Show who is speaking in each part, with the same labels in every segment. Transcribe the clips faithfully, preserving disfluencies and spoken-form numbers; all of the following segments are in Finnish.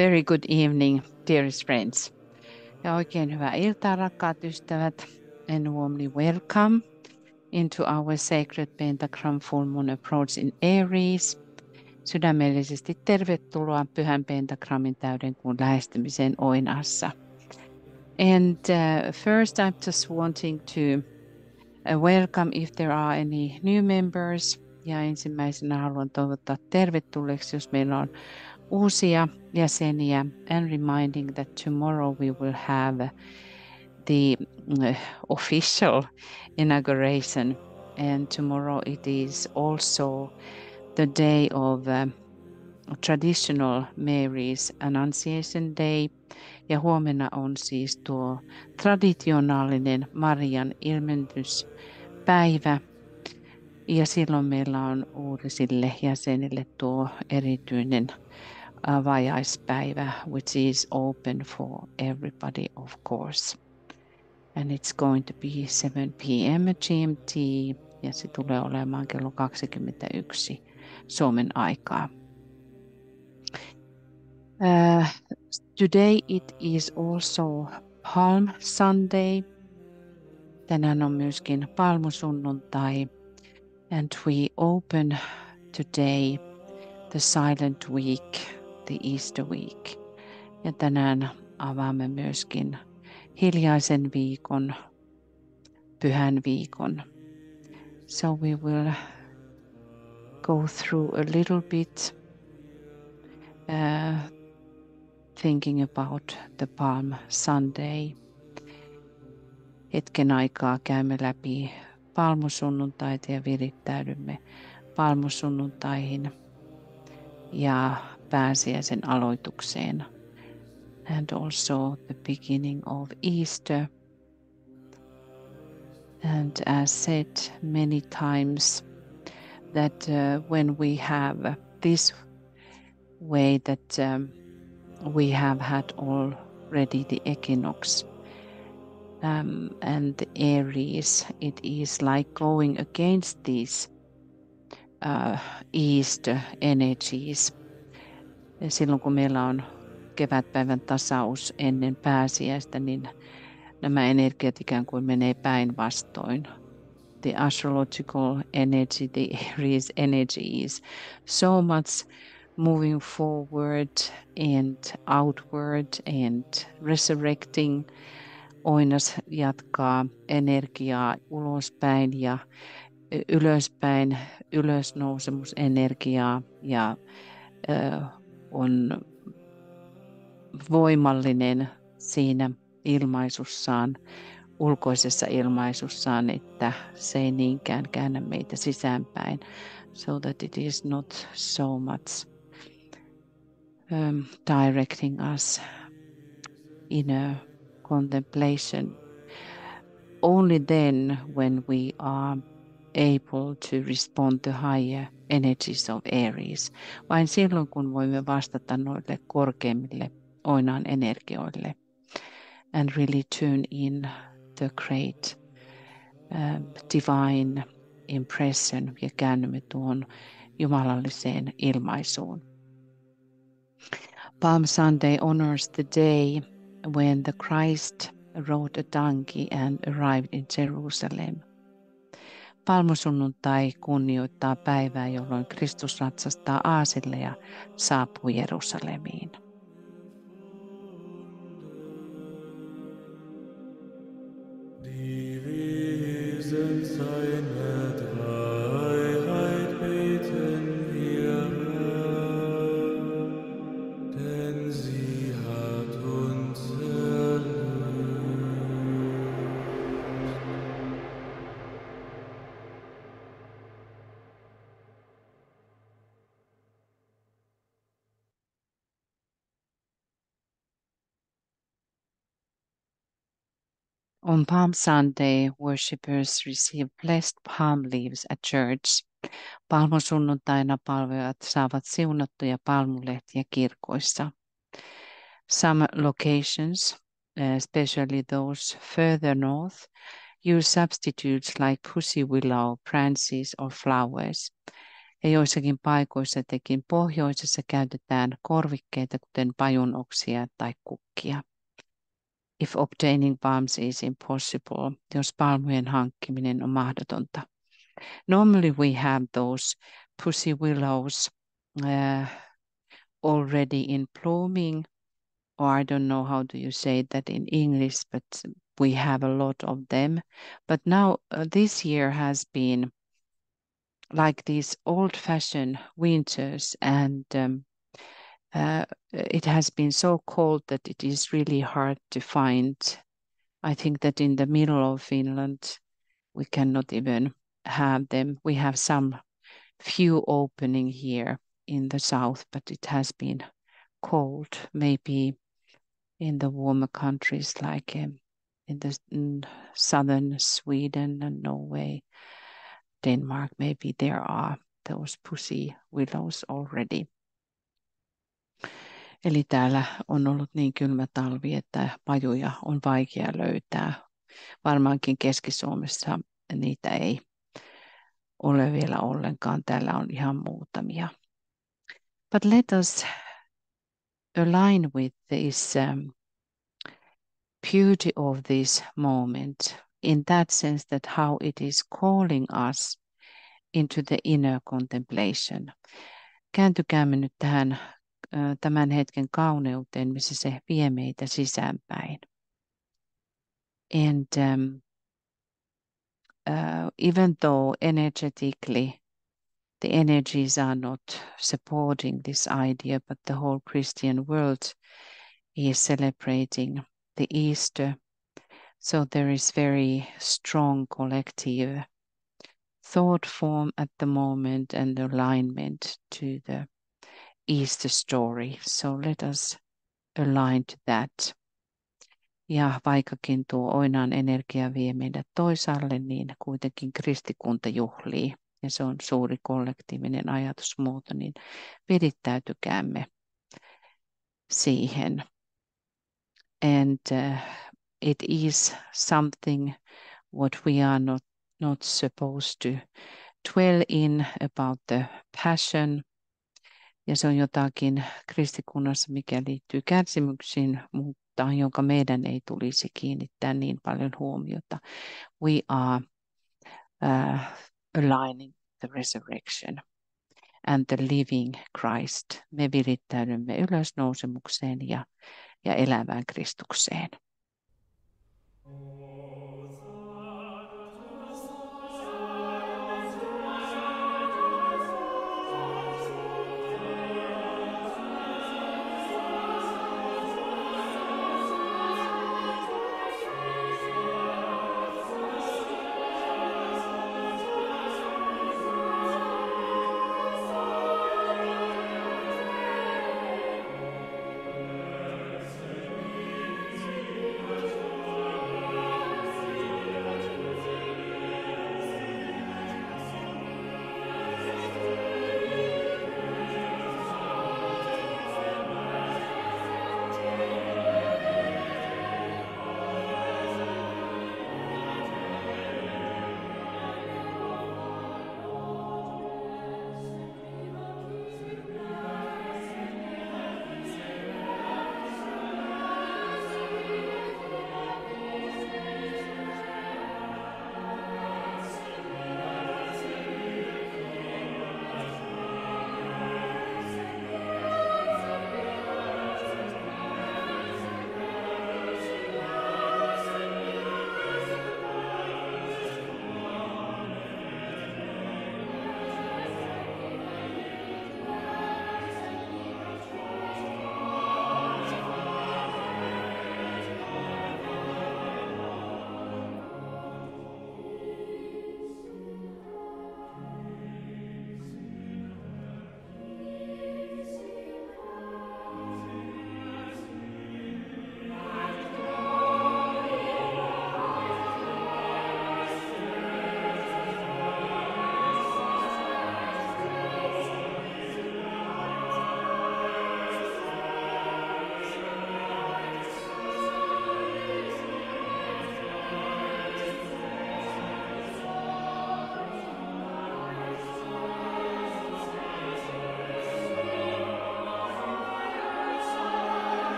Speaker 1: Very good evening, dearest friends. Ja oikein hyvää iltaa, rakkaat ystävät, and warmly welcome into our sacred pentagram full moon approach in Aries. Sydämellisesti tervetuloa Pyhän Pentagrammin täydenkuun lähestymiseen Oinassa. And uh, first I'm just wanting to uh, welcome if there are any new members. Ja ensimmäisenä haluan toivottaa tervetulleeksi, jos meillä on uusia jäseniä, and reminding that tomorrow we will have the uh, official inauguration, and tomorrow it is also the day of uh, traditional Mary's Annunciation Day, ja huomenna on siis tuo traditionaalinen Marian ilmennyspäivä, ja silloin meillä on uusille jäsenille tuo erityinen avajaispäivä, which is open for everybody, of course. And it's going to be seven p m G M T, ja se tulee olemaan kello kaksikymmentäyksi Suomen aikaa. Uh, today it is also Palm Sunday. Tänään on myöskin palmusunnuntai, and we open today the silent week, the Easter week. Ja tänään avaamme myöskin hiljaisen viikon, pyhän viikon. So we will go through a little bit uh, thinking about the Palm Sunday. Hetken aikaa käymme läpi palmusunnuntaita ja virittäydymme palmusunnuntaihin ja pääsiäisen aloitukseen, and also the beginning of Easter. And as said many times, that uh, when we have this way that um, we have had already the equinox um, and the Aries, it is like going against these uh, Easter energies. Silloin kun meillä on kevätpäivän tasaus ennen pääsiäistä, niin nämä energiat ikään kuin menee päinvastoin. The astrological energy, the Aries energy is so much moving forward and outward and resurrecting. Oinas jatkaa energiaa ulospäin ja ylöspäin, ylösnousemusenergiaa, ja ö, on voimallinen siinä ilmaisussaan, ulkoisessa ilmaisussaan, että se ei niinkään käännä meitä sisäänpäin, so that it is not so much um, directing us in a contemplation. Only then when we are able to respond to higher energies of Aries. Vain silloin, kun voimme vastata noille korkeimmille Oinaan energioille, and really tune in the great um, divine impression, ja käännymme tuon jumalalliseen ilmaisuun. Palm Sunday honors the day when the Christ rode a donkey and arrived in Jerusalem. Palmusunnuntai kunnioittaa päivää, jolloin Kristus ratsastaa aasille ja saapuu Jerusalemiin. On Palm Sunday, worshippers receive blessed palm leaves at church. Palmusunnuntaina palvelijat saavat siunattuja palmulehtiä kirkoissa. Some locations, especially those further north, use substitutes like pussy willow, branches or flowers. Ja joissakin paikoissa, etenkin pohjoisessa, käytetään korvikkeita, kuten pajunoksia tai kukkia. If obtaining palms is impossible, jos palmujen hankkiminen on mahdotonta. Normally we have those pussy willows uh, already in blooming, or I don't know how do you say that in English, but we have a lot of them. But now uh, this year has been like these old-fashioned winters, and um, uh, it has been so cold that it is really hard to find. I think that in the middle of Finland, we cannot even have them. We have some few opening here in the south, but it has been cold. Maybe in the warmer countries like um, in the in southern Sweden and Norway, Denmark, maybe there are those pussy willows already. Eli täällä on ollut niin kylmä talvi, että pajuja on vaikea löytää. Varmaankin Keski-Suomessa niitä ei ole vielä ollenkaan. Täällä on ihan muutamia. But let us align with this um, beauty of this moment in that sense that how it is calling us into the inner contemplation. Kääntykäämme nyt tähän tämän hetken kauneuteen, missä se vie meitä sisäänpäin. And um, uh, even though energetically the energies are not supporting this idea, but the whole Christian world is celebrating the Easter. So there is very strong collective thought form at the moment and alignment to the Easter story. So let us align to that. Ja vaikkakin tuo Oinaan energia vie meidät toisaalle, niin kuitenkin kristikunta juhlii. Ja se on suuri kollektiivinen ajatusmuoto, niin pidättäytykäämme siihen. And uh, it is something what we are not, not supposed to dwell in about the passion. Ja se on jotakin kristikunnassa, mikä liittyy kärsimyksiin, mutta jonka meidän ei tulisi kiinnittää niin paljon huomiota. We are uh, aligning the resurrection and the living Christ. Me virittäydymme ylösnousemukseen ja, ja elävään Kristukseen.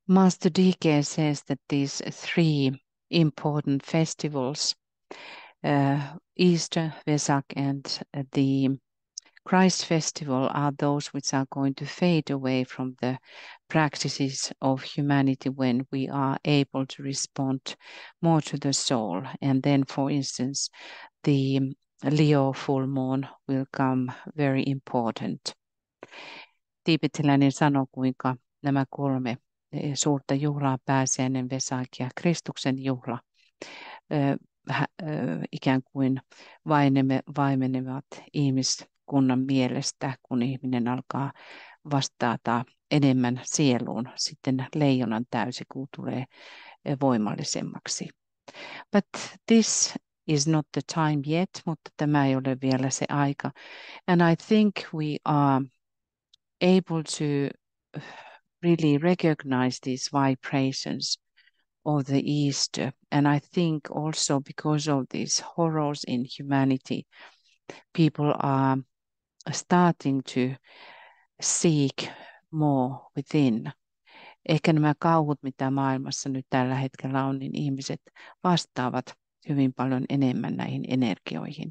Speaker 1: Master D K says that these three important festivals, uh, Easter, Vesak, and uh, the Christ festival are those which are going to fade away from the practices of humanity when we are able to respond more to the soul. And then, for instance, the Leo full moon will come very important. Tiibetiläinen sanoo, kuinka nämä kolme suurta juhlaa, pääsiäinen, Vesak ja Kristuksen juhla, ikään kuin vaimenevat ihmiskunnan mielestä, kun ihminen alkaa vastata enemmän sieluun. Sitten leijonan täysikuu tulee voimallisemmaksi. But this is not the time yet, mutta tämä ei ole vielä se aika. And I think we are able to really recognize these vibrations of the Easter. And I think also because of these horrors in humanity, people are starting to seek more within. Ehkä nämä kauhut, mitä maailmassa nyt tällä hetkellä on, niin ihmiset vastaavat hyvin paljon enemmän näihin energioihin.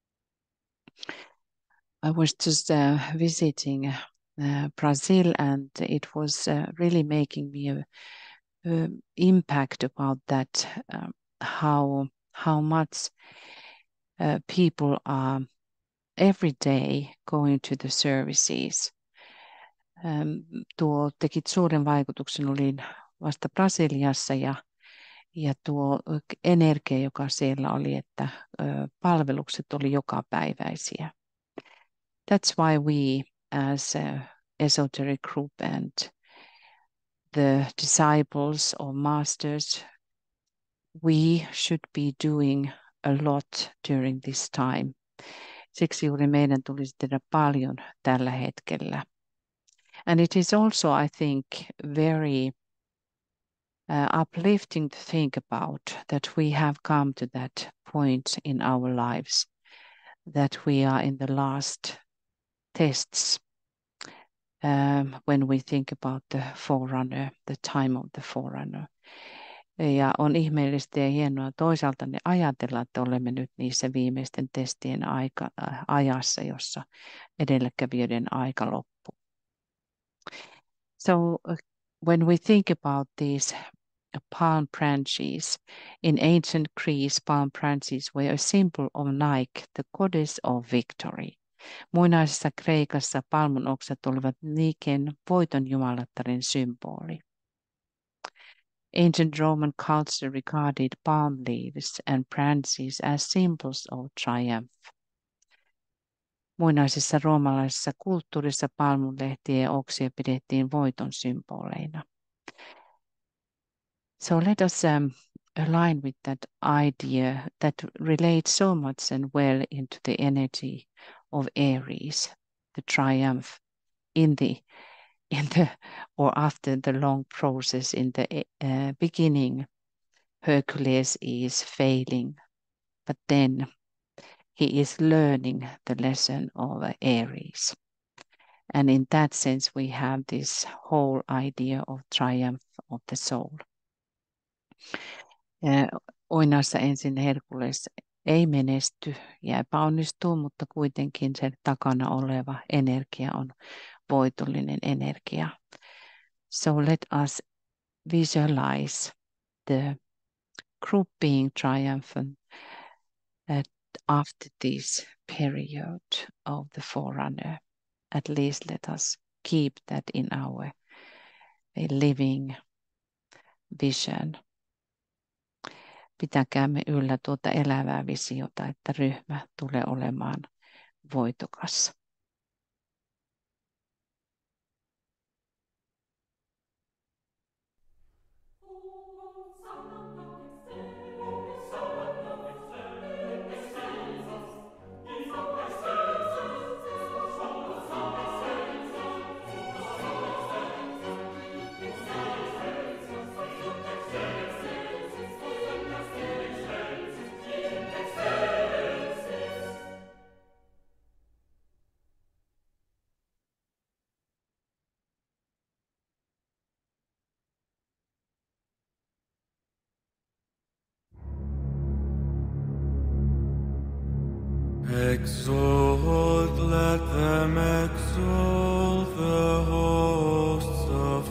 Speaker 1: I was just uh, visiting uh, Brazil, and it was uh, really making me a, a impact about that, um, how how much uh, people are every day going to the services. Um, tuo teki suuren vaikutuksen, olin vasta Brasiliassa ja ja tuo energia, joka siellä oli, että ö, palvelukset oli jokapäiväisiä. That's why we as a esoteric group and the disciples or masters, we should be doing a lot during this time. Siksi juuri meidän tulisi tehdä paljon tällä hetkellä. And it is also, I think, very uh, uplifting to think about that we have come to that point in our lives, that we are in the last tests um, when we think about the forerunner, the time of the forerunner. Ja on ihmeellistä ja hienoa toisaalta ne ajatella, että olemme nyt niissä viimeisten testien aika, äh, ajassa, jossa edelläkävijöiden aika loppuu. So uh, when we think about these palm branches, in ancient Greece, palm branches were a symbol of Nike, the goddess of victory. Muinaisessa Kreikassa palmunoksat olivat Niken voiton jumalattaren symboli. Ancient Roman culture regarded palm leaves and branches as symbols of triumph. Muinaisessa roomalaisessa kulttuurissa palmunlehtiä ja oksia pidettiin voiton symboleina. So let us um, align with that idea that relates so much and well into the energy of Aries, the triumph in the in the or after the long process. In the uh, beginning, Hercules is failing, but then he is learning the lesson of Aries. And in that sense, we have this whole idea of triumph of the soul. Oinassa ensin Herkules ei menesty ja epäonnistuu, mutta kuitenkin sen takana oleva energia on voitollinen energia. So let us visualize the group being triumphant after this period of the forerunner. At least let us keep that in our living vision. Pitäkäämme yllä tuota elävää visiota, että ryhmä tulee olemaan voitokas.
Speaker 2: Exalt, let them exalt the hosts of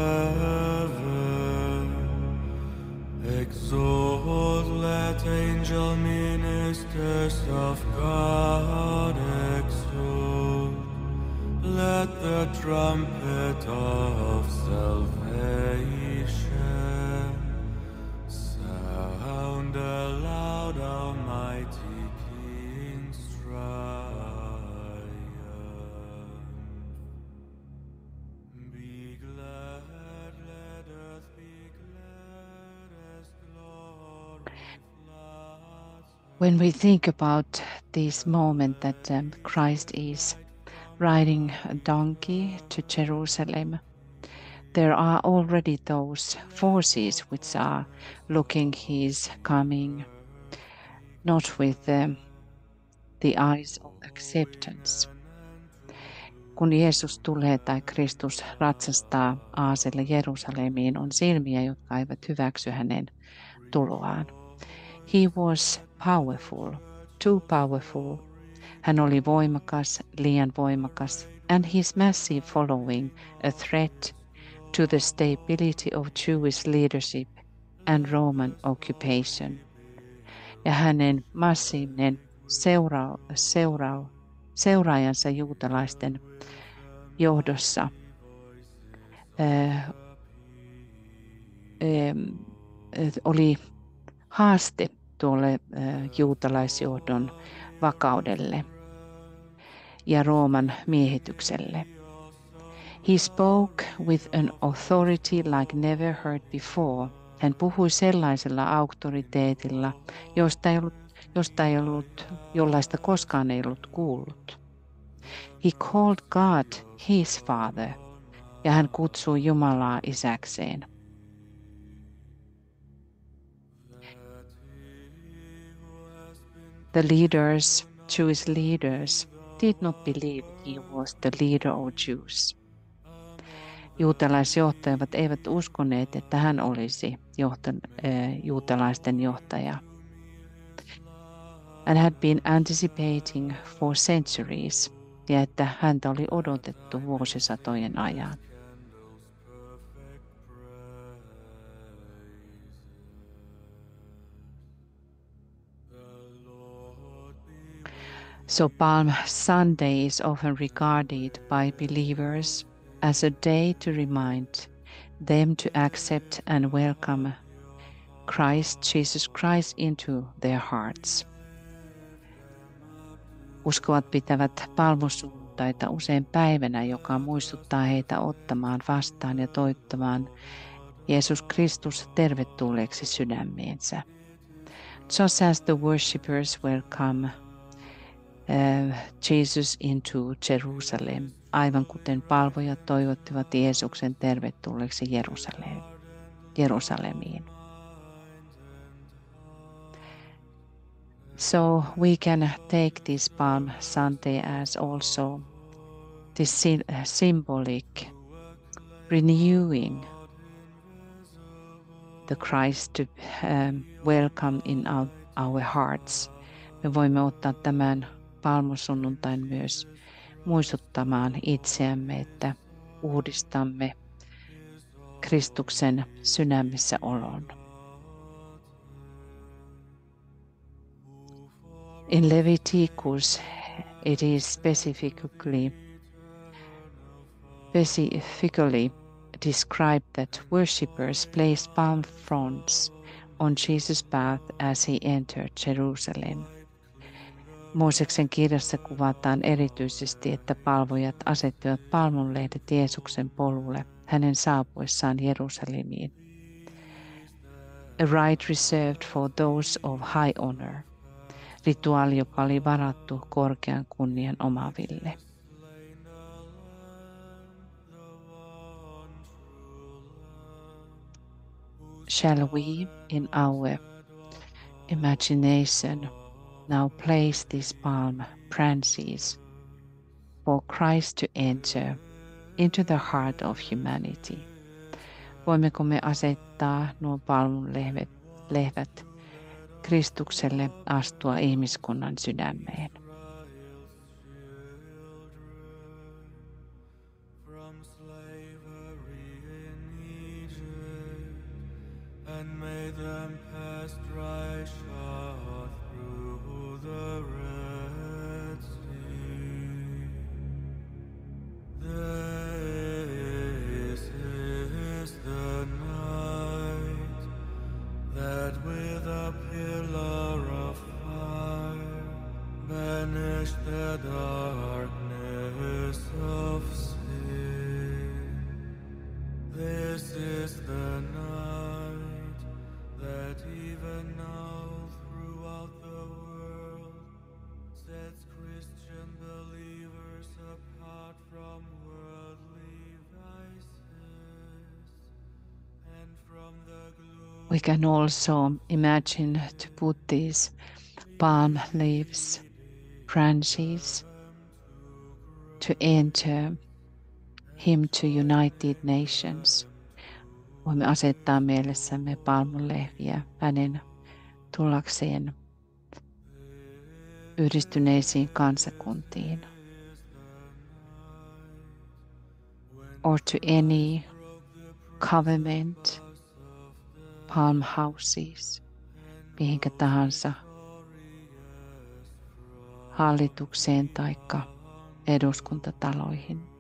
Speaker 2: heaven. Exalt, let angel ministers of God exalt. Let the trumpet of salvation sound aloud, Almighty King's triumph. Be glad, let earth be glad as glory floods.
Speaker 1: When we think about this moment that um, Christ is riding a donkey to Jerusalem, there are already those forces which are looking his coming, not with um, the eyes of acceptance. Kun Jeesus tulee tai Kristus ratsastaa aaselle Jerusalemiin, on silmiä, jotka eivät hyväksy hänen tuloaan. He was powerful, too powerful. Hän oli voimakas, liian voimakas, and his massive following a threat to the stability of Jewish leadership and Roman occupation. Ja hänen massiivinen seura- seura- seuraajansa juutalaisten johdossa äh, äh, oli haaste tuolle äh, juutalaisjohdon vakaudelle ja Rooman miehitykselle. He spoke with an authority like never heard before. Hän puhui sellaisella auktoriteetilla, josta ei ollut, josta ei ollut, jollaista koskaan ei ollut kuullut. He called God his father, ja hän kutsui Jumalaa isäkseen. The leaders, Jewish leaders, did not believe he was the leader of Jews. Juutalaisjohtajat eivät uskoneet, että hän olisi johtan, äh, juutalaisten johtaja. And had been anticipating for centuries, ja että häntä oli odotettu vuosisatojen ajan. So Palm Sunday is often regarded by believers as a day to remind them to accept and welcome Christ, Jesus Christ, into their hearts. Uskovat pitävät palmusunnuntaita usein päivänä, joka muistuttaa heitä ottamaan vastaan ja toivottamaan Jeesus Kristus tervetulleeksi sydämeensä. Just as the worshippers welcome uh, Jesus into Jerusalem, aivan kuten palvojat toivottivat Jeesuksen tervetulleeksi Jerusalem, Jerusalemiin. So we can take this Palm Sunday as also this symbolic renewing the Christ to um, welcome in our, our hearts. Me voimme ottaa tämän palmusunnuntain myös muistuttamaan itseämme, että uudistamme Kristuksen sydämissä olon. In Leviticus, it is specifically, specifically described that worshippers placed palm fronds on Jesus' path as he entered Jerusalem. Mooseksen kirjassa kuvataan erityisesti, että palvojat asettivat palmunlehdet Jeesuksen polulle hänen saapuessaan Jerusalemiin. A right reserved for those of high honor. Rituaali, joka oli varattu korkean kunnian omaaville. Shall we, in our imagination, now place these palm branches for Christ to enter into the heart of humanity? Voimmeko me asettaa nuo palmunlehdet lehvät Kristukselle astua ihmiskunnan sydämeen?
Speaker 2: tempest dry shot through the Red Sea. This is the night that with a pillar of fire banish the darkness of sin. This is the night that even now throughout the world sets Christian believers apart from worldly vices and from the gloom.
Speaker 1: We can also imagine to put these palm leaves, branches, to enter him to United Nations. Voimme asettaa mielessämme palmunlehviä hänen tullakseen yhdistyneisiin kansakuntiin. Or to any government, palm houses, mihinkä tahansa hallitukseen taikka eduskuntataloihin.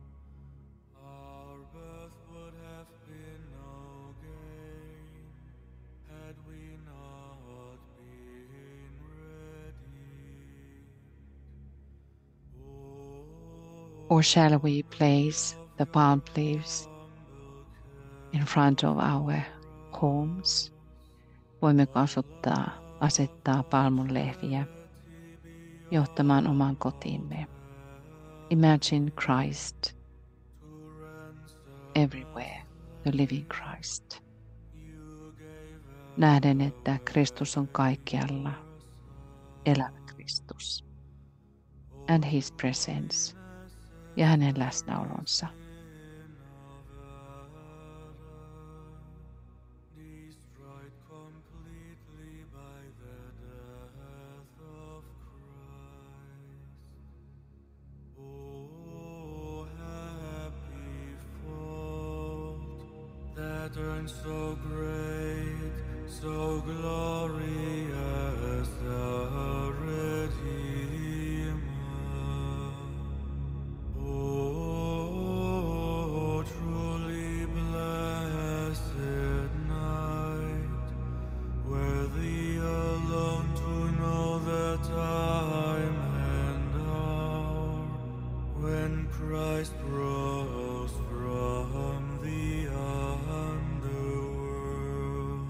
Speaker 1: Or shall we place the palm leaves in front of our homes? Voimmeko asuttaa, asettaa palmunlehviä johtamaan oman kotiimme? Imagine Christ everywhere, the living Christ. Nähden, että Kristus on kaikkialla, elävä Kristus. And his presence ja hänen läsnäolonsa.
Speaker 2: Turn so great, so glorious, the Redeemer. Oh, truly blessed night, worthy alone to know the time and hour when Christ rose from the underworld.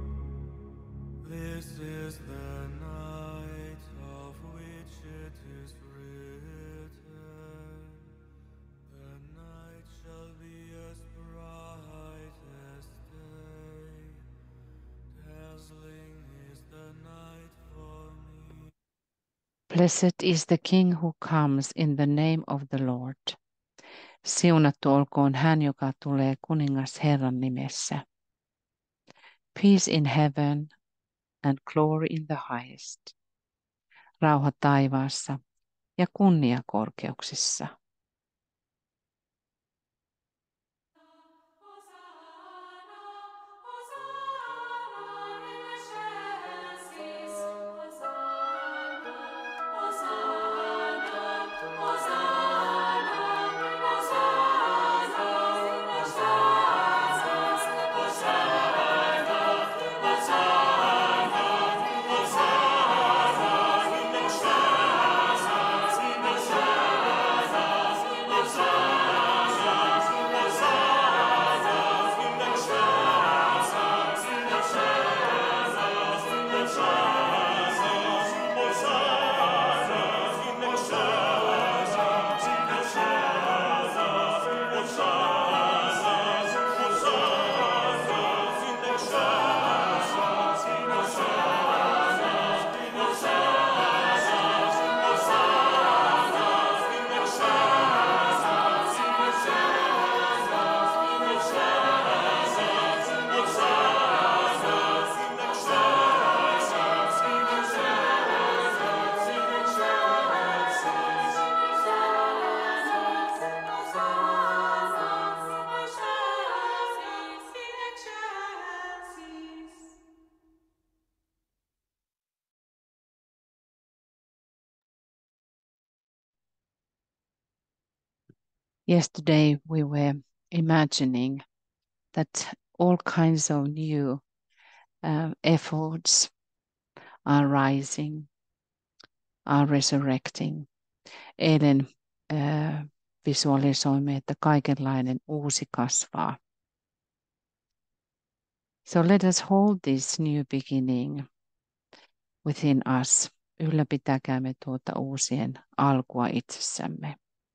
Speaker 2: This is the night of which it is written, the night shall be as bright as day, dazzling is the night for me.
Speaker 1: Blessed is the King who comes in the name of the Lord. Siunattu olkoon hän, joka tulee kuningas Herran nimessä. Peace in heaven and glory in the highest. Rauha taivaassa ja kunnia korkeuksissa. Yesterday we were imagining that all kinds of new uh, efforts are rising, are resurrecting. Eilen äh, visualisoimme, että kaikenlainen uusi kasvaa. So let us hold this new beginning within us. Ylläpitäkäämme tuota uusien alkua itsessämme.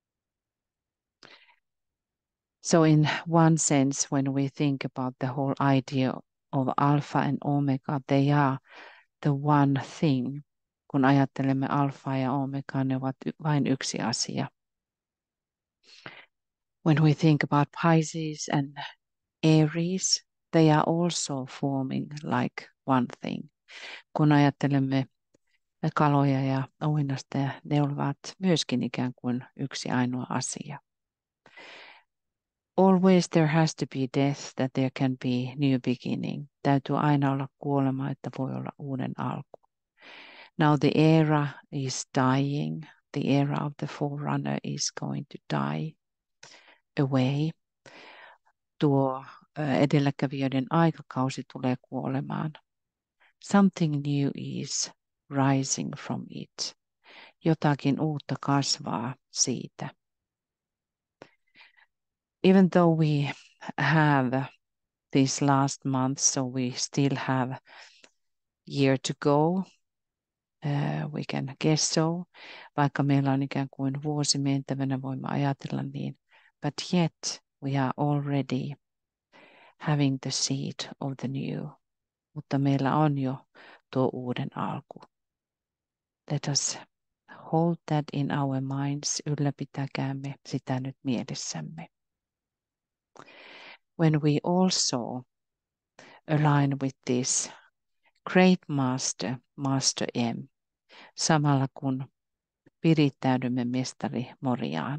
Speaker 1: So in one sense, when we think about the whole idea of alpha and omega, they are the one thing. Kun ajattelemme alfaa ja omegaa, ne ovat vain yksi asia. When we think about Pisces and Aries, they are also forming like one thing. Kun ajattelemme kaloja ja oinasteja, ne ovat myöskin ikään kuin yksi ainoa asia. Always there has to be death that there can be new beginning. Täytyy aina olla kuolema, että voi olla uuden alku. Now the era is dying. The era of the forerunner is going to die away. Tuo edelläkävijöiden aikakausi tulee kuolemaan. Something new is rising from it. Jotakin uutta kasvaa siitä. Even though we have this last month, so we still have year to go, uh, we can guess so, vaikka meillä on ikään kuin vuosi mentävänä, voimme ajatella niin, but yet we are already having the seed of the new, mutta meillä on jo tuo uuden alku. Let us hold that in our minds, ylläpitäkäämme sitä nyt mielessämme. When we also align with this great master, Master M, samalla kun pirittäydymme mestari Moriaan.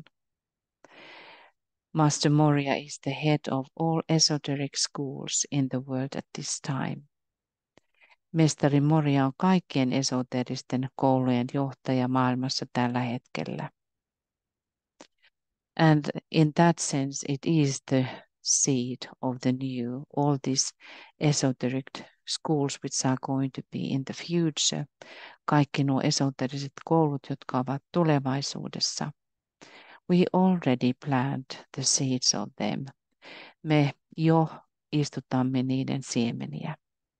Speaker 1: Master Moria is the head of all esoteric schools in the world at this time. Mestari Moria on kaikkien esoteristen koulujen johtaja maailmassa tällä hetkellä. And in that sense it is the seed of the new, all these esoteric schools which are going to be in the future. Kaikki nuo esoteriset koulut, jotka ovat tulevaisuudessa. We already plant the seeds of them. Me jo istutamme niiden siemeniä.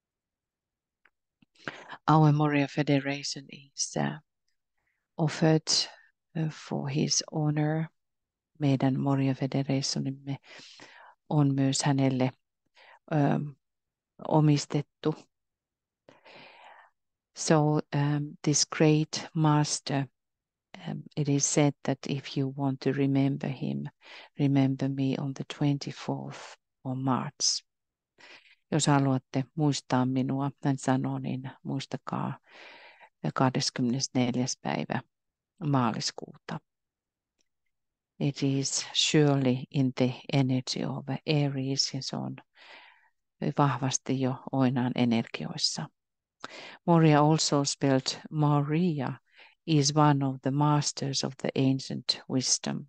Speaker 1: Our Moria Federation is uh, offered uh, for his honor. Meidän Moria Federationimme on myös hänelle um, omistettu. So um, this great master, um, it is said that if you want to remember him, remember me on the twenty-fourth of March. Jos haluatte muistaa minua, hän sanoo, niin muistakaa kahdeskymmenesneljäs päivä maaliskuuta. It is surely in the energy of Aries, ja se on vahvasti jo Oinaan energioissa. Moria, also spelled Maria, is one of the masters of the ancient wisdom.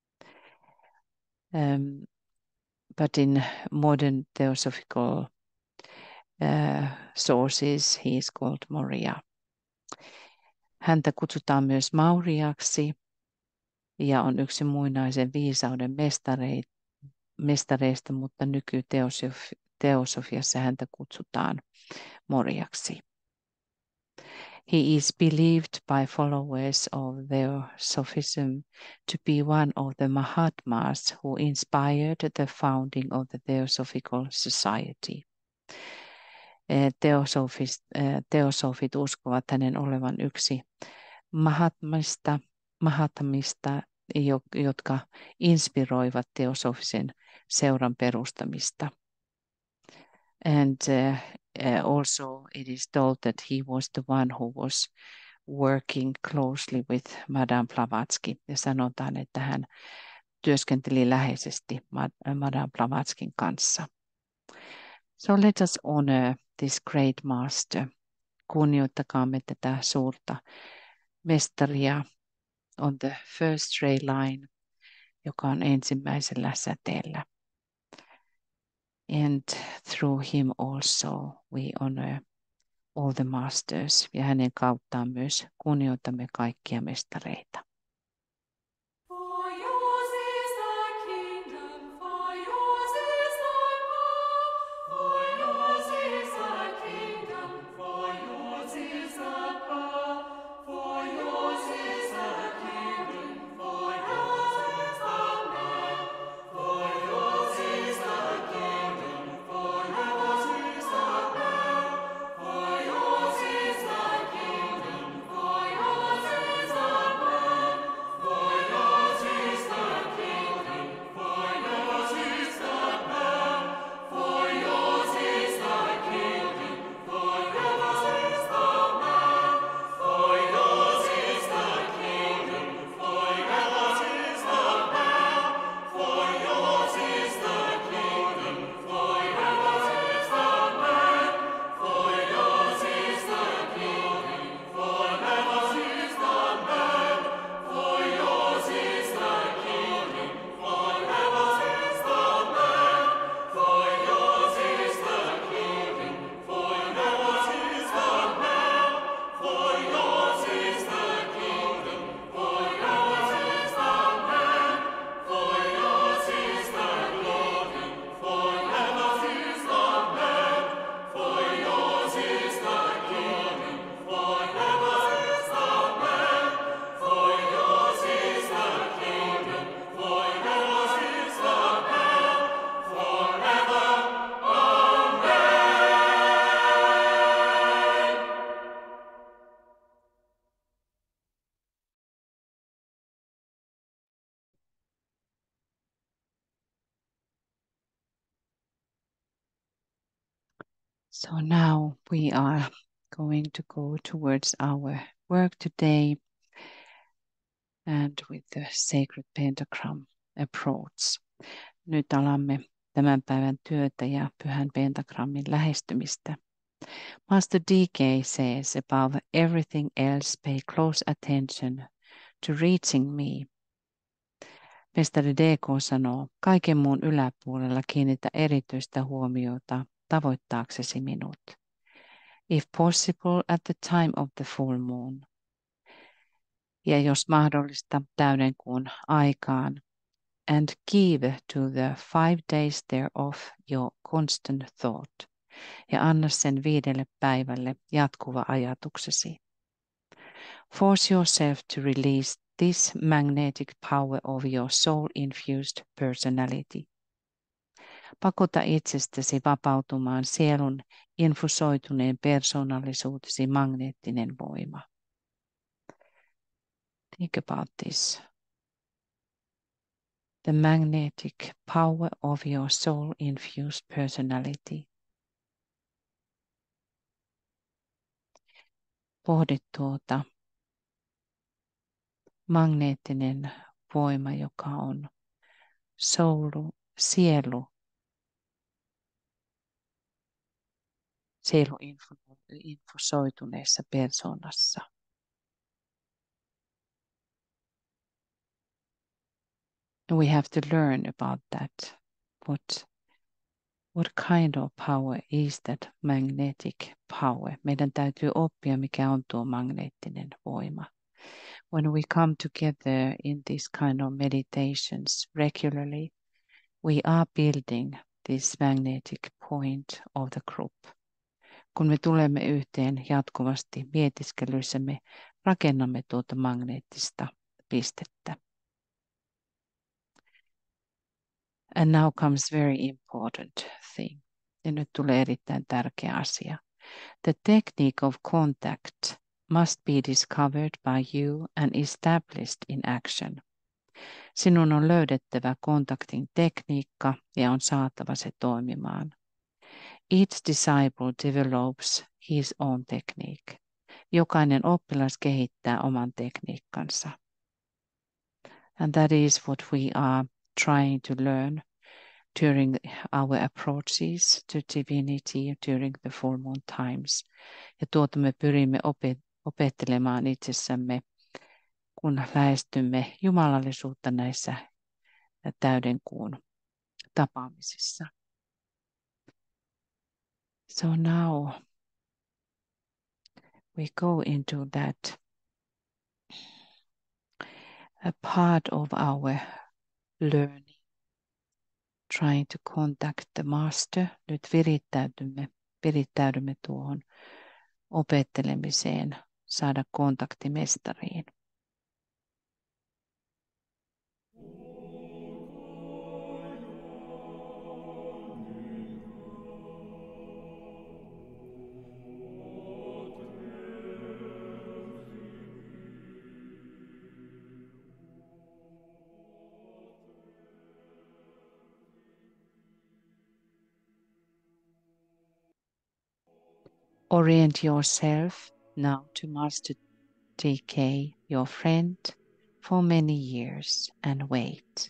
Speaker 1: Um, but in modern theosophical uh, sources, he is called Moria. Häntä kutsutaan myös Mauriaksi ja on yksi muinaisen viisauden mestareista, mutta nykyteosofiassa häntä kutsutaan Moriaksi. He is believed by followers of Theosophism to be one of the Mahatmas who inspired the founding of the Theosophical Society. Teosofist, teosofit uskovat hänen olevan yksi Mahatmista, Mahatmista, jotka inspiroivat teosofisen seuran perustamista. And uh, uh, also it is told that he was the one who was working closely with Madame Blavatsky. Ja sanotaan, että hän työskenteli läheisesti Madame Blavatskin kanssa. So let us honor this great master. Kunnioittakaamme tätä suurta mestaria on the first ray line. joka on ensimmäisellä säteellä. And through him also we honor all the masters, ja hänen kauttaan myös kunnioitamme kaikkia mestareita.
Speaker 3: For yours is the kingdom, for yours is the power, for yours is the kingdom, for yours is the power, for yours is the kingdom, for yours is the power, for yours is the kingdom, for yours is the power, for yours is the kingdom, for yours is the power, for yours is the kingdom, for yours is the power, for yours is the kingdom, for yours is the power, for yours is the kingdom, for yours is the power, for yours is the kingdom, for yours is the power, for yours is the kingdom, for yours is the power, for yours is the kingdom, for yours is the power, for yours is the kingdom, for yours is the power, for yours is the kingdom, for yours is the power, for yours is the kingdom, for yours is the power, for yours is the kingdom, for yours is the power, for yours is the kingdom, for yours is the power, forever. Amen.
Speaker 1: So now we are going to go towards our work today and with the sacred pentagram approach. Nyt alamme tämän päivän työtä ja pyhän pentagrammin lähestymistä. Master D K says, above everything else, pay close attention to reaching me. Mestari D K sanoo, kaiken muun yläpuolella kiinnitä erityistä huomiota tavoittaaksesi minut. If possible at the time of the full moon. Ja jos mahdollista täydenkuun aikaan. And give to the five days thereof your constant thought. Ja anna sen viidelle päivälle jatkuva ajatuksesi. Force yourself to release this magnetic power of your soul-infused personality. Pakota itsestäsi vapautumaan sielun infusoituneen persoonallisuutesi magneettinen voima. Think about this. The magnetic power of your soul-infused personality. Pohdi tuota magneettinen voima, joka on soulu, sielu, sielu infusoituneessa persoonassa. We have to learn about that. What, what kind of power is that magnetic power? Meidän täytyy oppia, mikä on tuo magneettinen voima. When we come together in these kind of meditations regularly, we are building this magnetic point of the group. Kun me tulemme yhteen jatkuvasti mietiskelyissä, me rakennamme tuota magneettista pistettä. And now comes very important thing. Ja nyt tulee erittäin tärkeä asia. The technique of contact must be discovered by you and established in action. Sinun on löydettävä kontaktin tekniikka ja on saatava se toimimaan. Each disciple develops his own technique. Jokainen oppilas kehittää oman tekniikkansa. And that is what we are trying to learn during our approaches to divinity during the full moon times. Ja tuota me pyrimme opet- opettelemaan itsessämme, kun lähestymme jumalallisuutta näissä ja täyden kuun tapaamisissa. So now we go into that a part of our learning, trying to contact the master. Nyt virittäydymme, virittäydymme tuohon opettelemiseen, saada kontakti mestariin. Orient yourself now to Master T K, your friend for many years, and wait.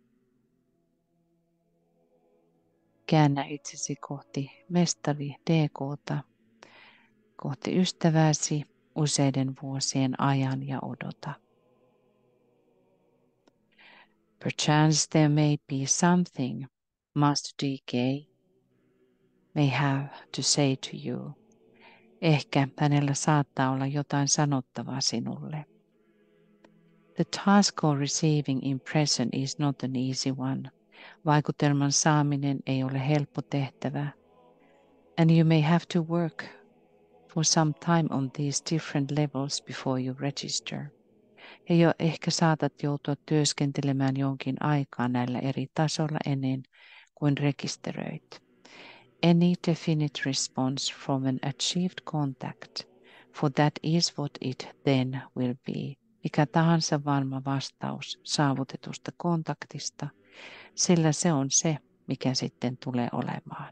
Speaker 1: Käännä itsesi kohti mestari D K:ta, kohti ystävääsi useiden vuosien ajan ja odota. Perchance there may be something Master D K may have to say to you. Ehkä hänellä saattaa olla jotain sanottavaa sinulle. The task of receiving impression is not an easy one. Vaikutelman saaminen ei ole helppo tehtävä. And you may have to work for some time on these different levels before you register. Ja jo ehkä saatat joutua työskentelemään jonkin aikaa näillä eri tasoilla ennen kuin rekisteröit. Any definite response from an achieved contact, for that is what it then will be. Mikä tahansa varma vastaus saavutetusta kontaktista, sillä se on se, mikä sitten tulee olemaan.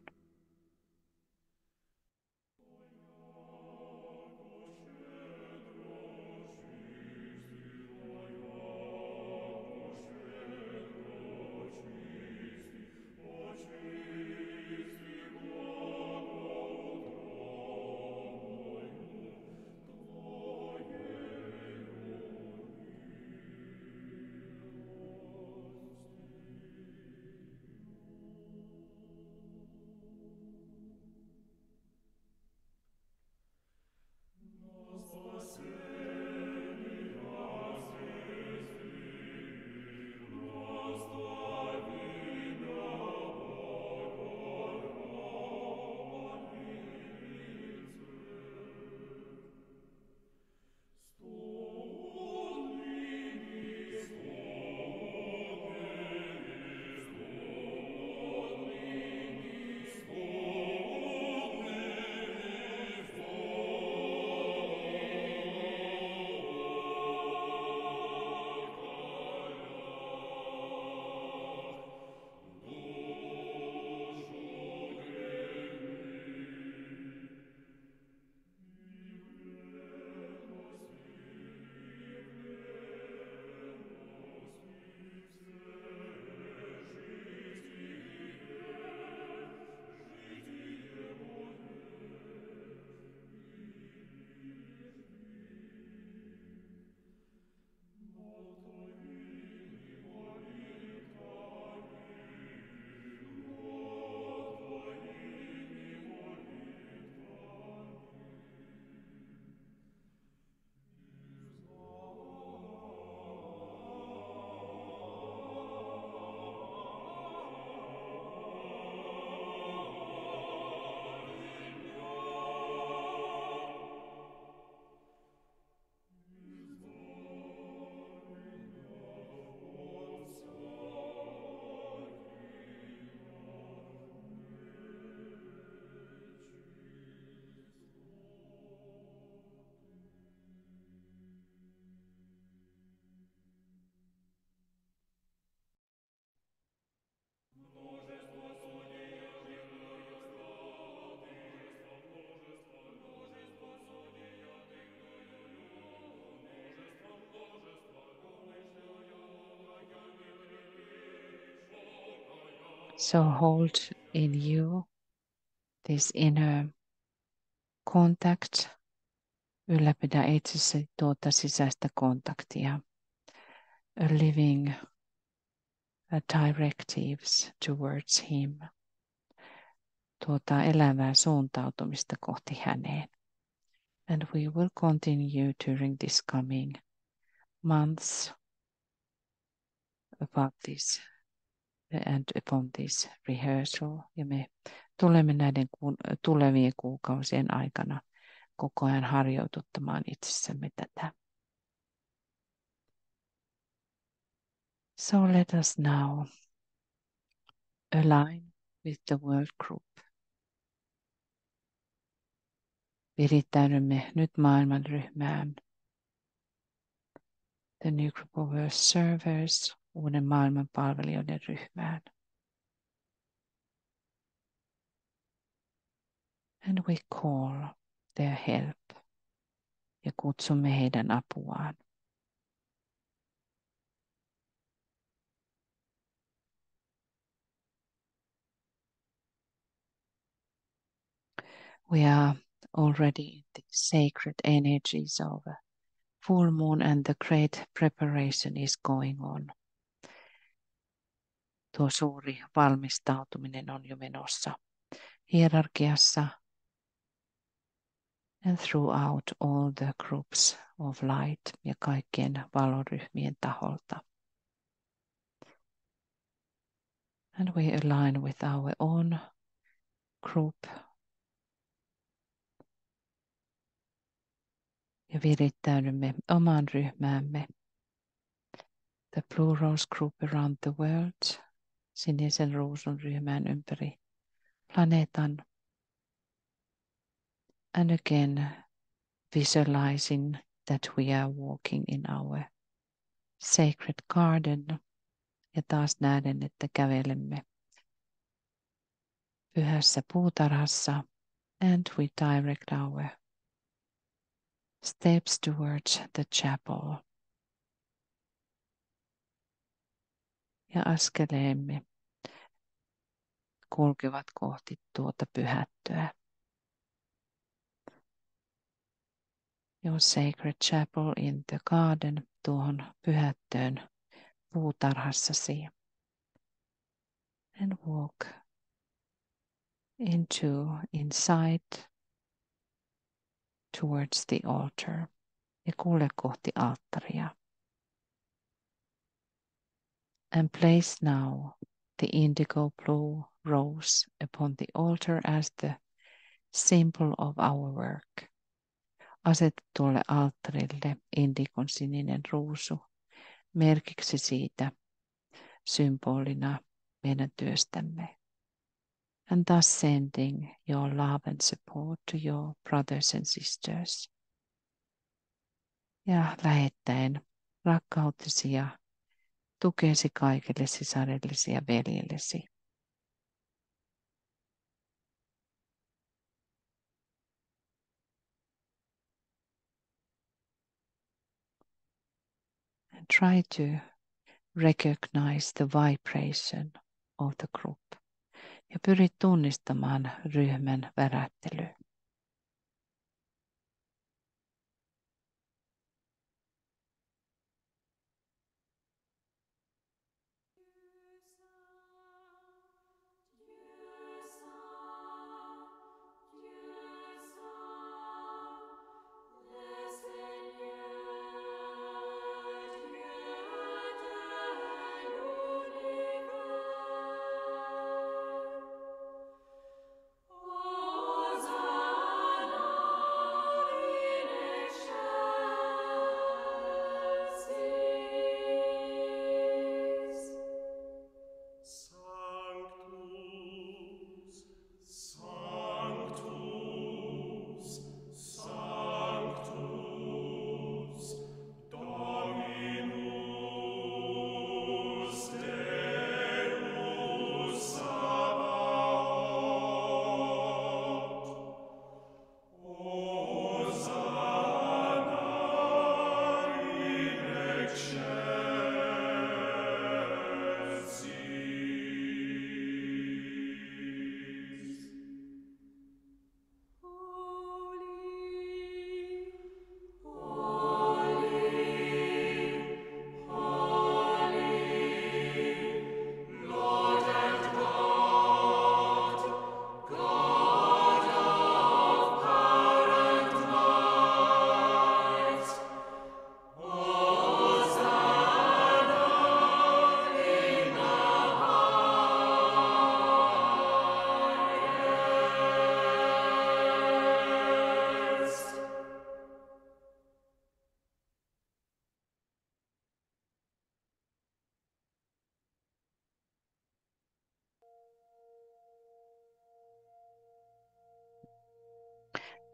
Speaker 1: So hold in you this inner contact. Ylläpidä itsesi tuota sisäistä kontaktia. A living uh, directives towards him. Tuota elävää suuntautumista kohti häneen. And we will continue during this coming months about this and upon this rehearsal. Ja me tulemme näiden tulevien kuukausien aikana koko ajan harjoituttamaan itsessämme tätä. So let us now align with the world group. Virittäydymme nyt maailmanryhmään. The New Group of Earth Servers, uuden maailman palvelijoiden ryhmään. And we call their help. Ja kutsumme heidän apuaan. We are already in the sacred energies of a full moon and the great preparation is going on. Tuo suuri valmistautuminen on jo menossa hierarkiassa and throughout all the groups of light ja kaikkien valoryhmien taholta. And we align with our own group ja virittäydymme omaan ryhmäämme. The Blue Rose Group around the world, sinisen ruusun ryhmään ympäri planeetan. And again visualizing that we are walking in our sacred garden. Ja taas näen, että kävelemme pyhässä puutarhassa. And we direct our steps towards the chapel. Ja askeleemme kulkevat kohti tuota pyhättöä. Your sacred chapel in the garden, tuohon pyhättöön puutarhassasi. And walk into, inside, towards the altar. Ja kulje kohti alttaria. And place now the indigo blue rose upon the altar as the symbol of our work. Aseta tuolle alttarille indikon sininen ruusu merkiksi siitä symbolina meidän työstämme. And thus sending your love and support to your brothers and sisters. Ja lähettäen rakkautesi ja tukesi kaikille sisarellesi ja veljellesi. And try to recognize the vibration of the group. Ja pyri tunnistamaan ryhmän värähtely.
Speaker 3: Hosanna.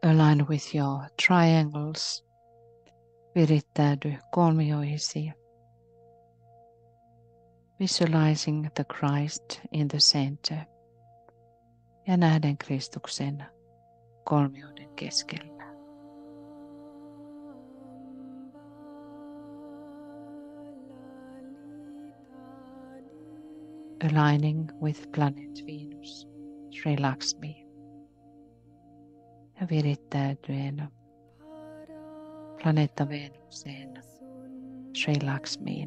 Speaker 1: Align with your triangles. Virittäydy kolmioihisi. Visualizing the Christ in the center. Ja nähden Kristuksen kolmioiden keskellä. Aligning with planet Venus. Relax me. Ja virittäytyen planeetta Venukseen. Relax me.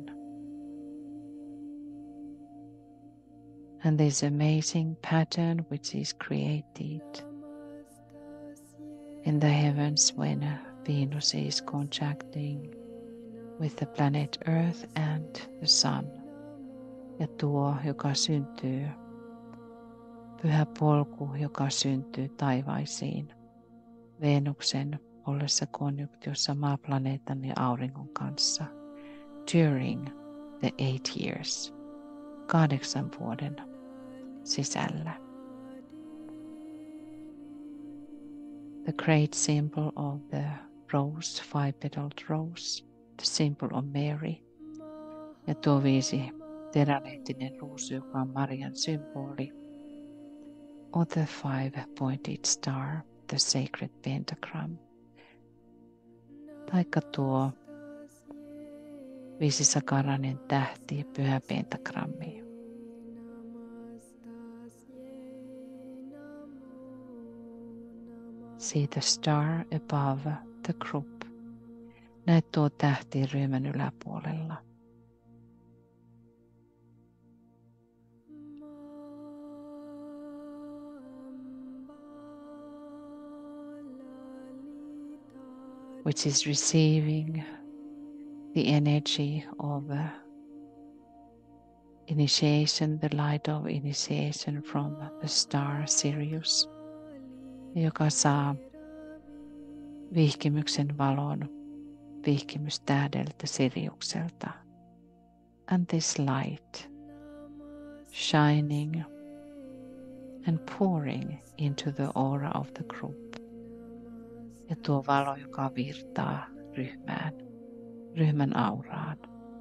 Speaker 1: And this amazing pattern which is created in the heavens when Venus is conjuncting with the planet Earth and the Sun. Ja tuo, joka syntyy, pyhä polku, joka syntyy taivaisiin, Venuksen ollessa konjunktiossa maaplaneetan ja auringon kanssa, during the eight years, kahdeksan vuoden sisällä. The great symbol of the rose, five-petaled rose, the symbol of Mary, ja tuo viisi terälehtinen ruusu, joka on Marian symboli, or the five-pointed star, the sacred pentagram, taikka tuo viisisakarainen tähti, pyhä pentagrammi. See the star above the group. Näet tuo tähti ryhmän yläpuolella. Which is receiving the energy of initiation, the light of initiation from the star Sirius, joka saa vihkimyksen valon vihkimystähdeltä Siriukselta. And this light shining and pouring into the aura of the group. Ja tuo valo, joka virtaa ryhmään, ryhmän auraan.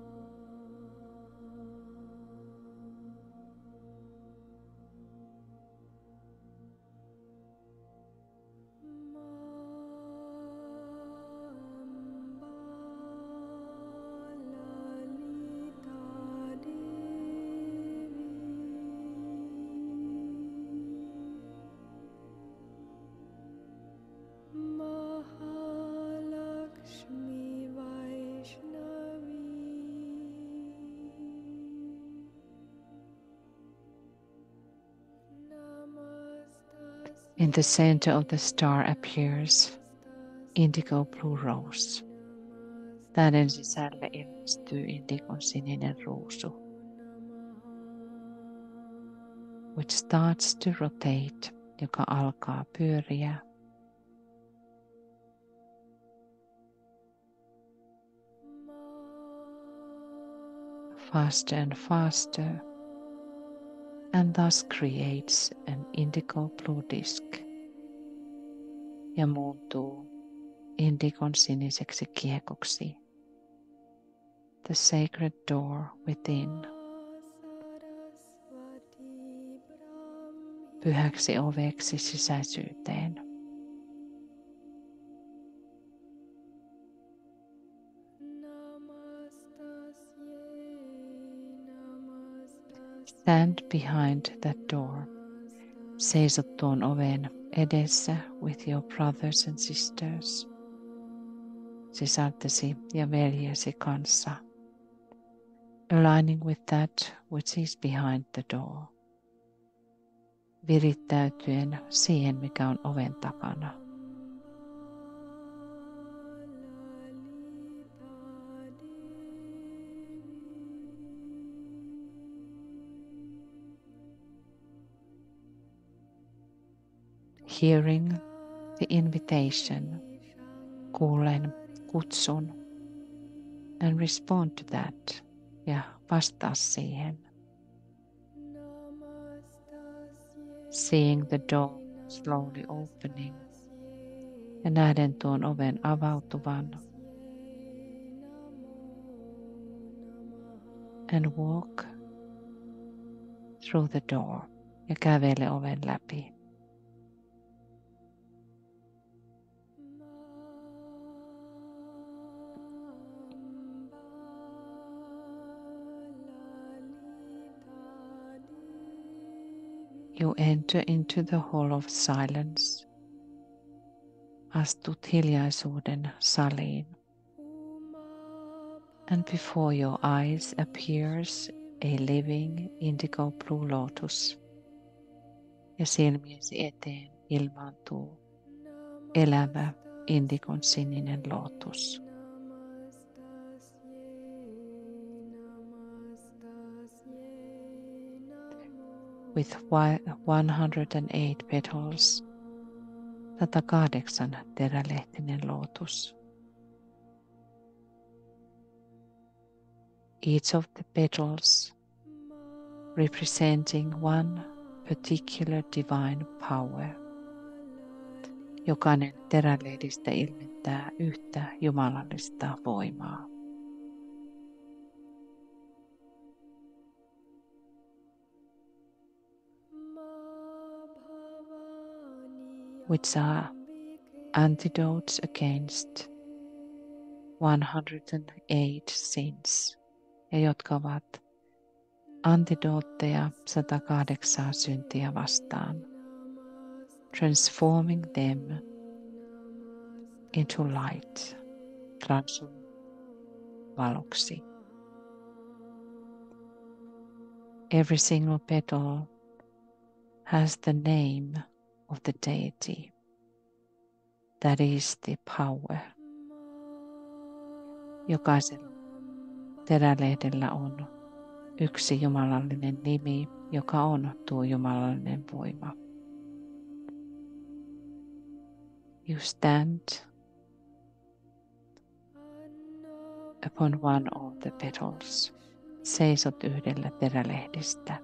Speaker 1: In the center of the star appears indigo blue rose. Tähden sisälle ilmestyy indigon sininen ruusu, which starts to rotate, joka alkaa pyöriä. Faster and faster, and thus creates an indigo blue disk, ja muuntuu indigon siniseksi kiekoksi. The sacred door within. Pyhäksi oveksi sisäisyyteen. Stand behind that door. Seisot tuon oven edessä with your brothers and sisters. Sisartesi ja veljesi kanssa. Aligning with that which is behind the door. Virittäytyen siihen, mikä on oven takana. Hearing the invitation, kuulen kutsun, and respond to that, ja vastaa siihen. Seeing the door slowly opening, Ja nähden tuon oven avautuvan. And walk through the door. Ja kävele oven läpi. You enter into the hall of silence. Astut hiljaisuuden saliin. And before your eyes appears a living indigo blue lotus. Ja silmiesi eteen ilmaantuu elävä indigon sininen lootus. With one hundred eight petals, sata kahdeksan terälehtinen lootus. Each of the petals representing one particular divine power. Jokainen terälehdistä ilmentää yhtä jumalallista voimaa. Which are antidotes against one hundred eight sins, ja jotka ovat antidootteja sata kahdeksan syntiä vastaan, transforming them into light, transform valoksi. Every single petal has the name of the deity, that is the power. Jokaisella terälehdellä on yksi jumalallinen nimi, joka on tuo jumalallinen voima. You stand upon one of the petals. Seisot yhdellä terälehdistä.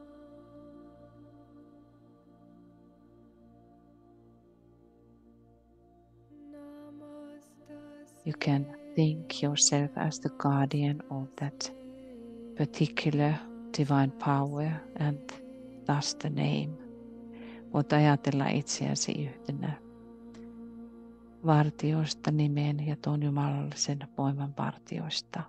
Speaker 1: You can think yourself as the guardian of that particular divine power and thus the name. Voit ajatella itseäsi yhtenä vartioista nimen ja tuon jumalallisen voiman vartioista.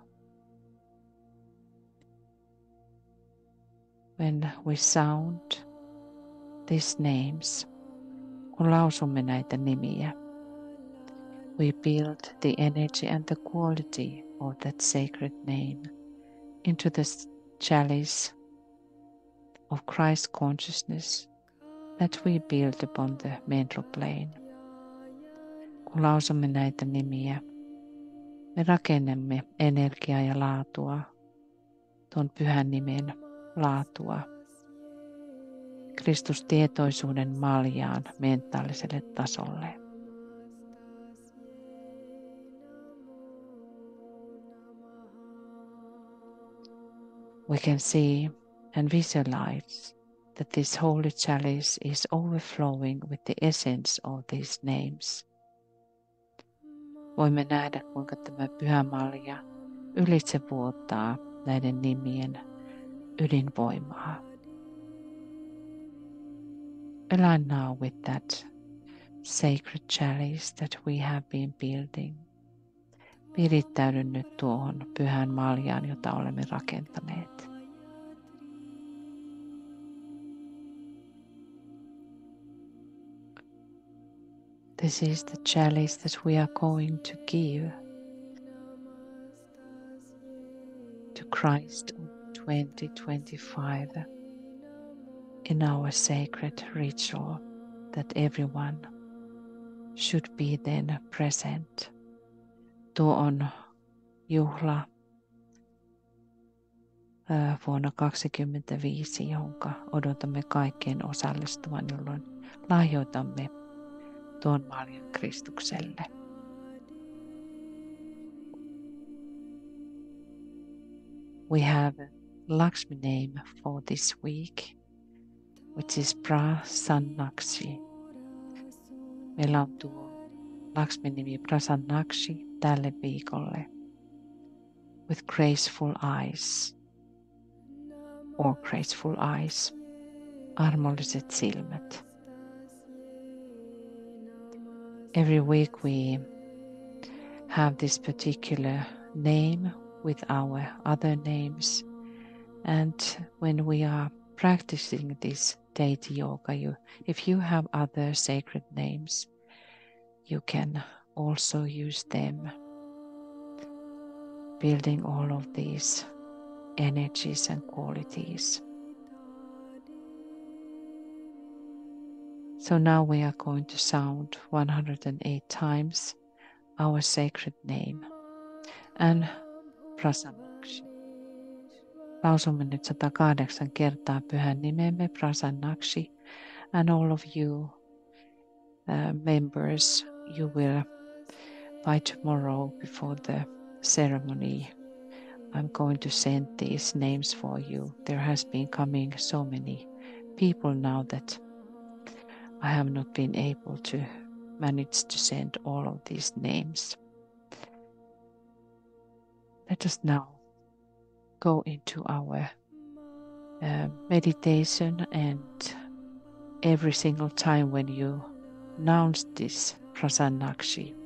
Speaker 1: When we sound these names, kun lausumme näitä nimiä, we build the energy and the quality of that sacred name into the chalice of Christ consciousness that we build upon the mental plane. Kun lausumme näitä nimiä, me rakennamme energiaa ja laatua, tuon pyhän nimen laatua, Kristustietoisuuden maljaan mentaaliselle tasolle. We can see and visualize that this holy chalice is overflowing with the essence of these names. Voimme nähdä, kuinka tämä pyhä malja ylitse vuotaa näiden nimien ydinvoimaa. Align now with that sacred chalice that we have been building. Virittäydy nyt tuohon pyhän maljaan, jota olemme rakentaneet. This is the chalice that we are going to give to Christ in twenty twenty-five in our sacred ritual that everyone should be then present. Tuo on juhla vuonna kaksikymmentäviisi, jonka odotamme kaikkien osallistuvan, jolloin lahjoitamme tuon maljan Kristukselle. We have Lakshmi name for this week, which is Prasannakshi. Meillä on tuo Lakshmi-nimi Prasannakshi tälle viikolle. With graceful eyes or graceful eyes. Armolliset silmät. Every week we have this particular name with our other names, and when we are practicing this deity yoga, you, if you have other sacred names, you can also use them, building all of these energies and qualities. So now we are going to sound one hundred eight times our sacred name and Prasannakshi. Lausumme nyt sata kahdeksan kertaa pyhän nimemme Prasannakshi, and all of you uh, members, you will by tomorrow before the ceremony, I'm going to send these names for you. There has been coming so many people now that I have not been able to manage to send all of these names. Let us now go into our uh, meditation, and every single time when you announce this Prasannakshi,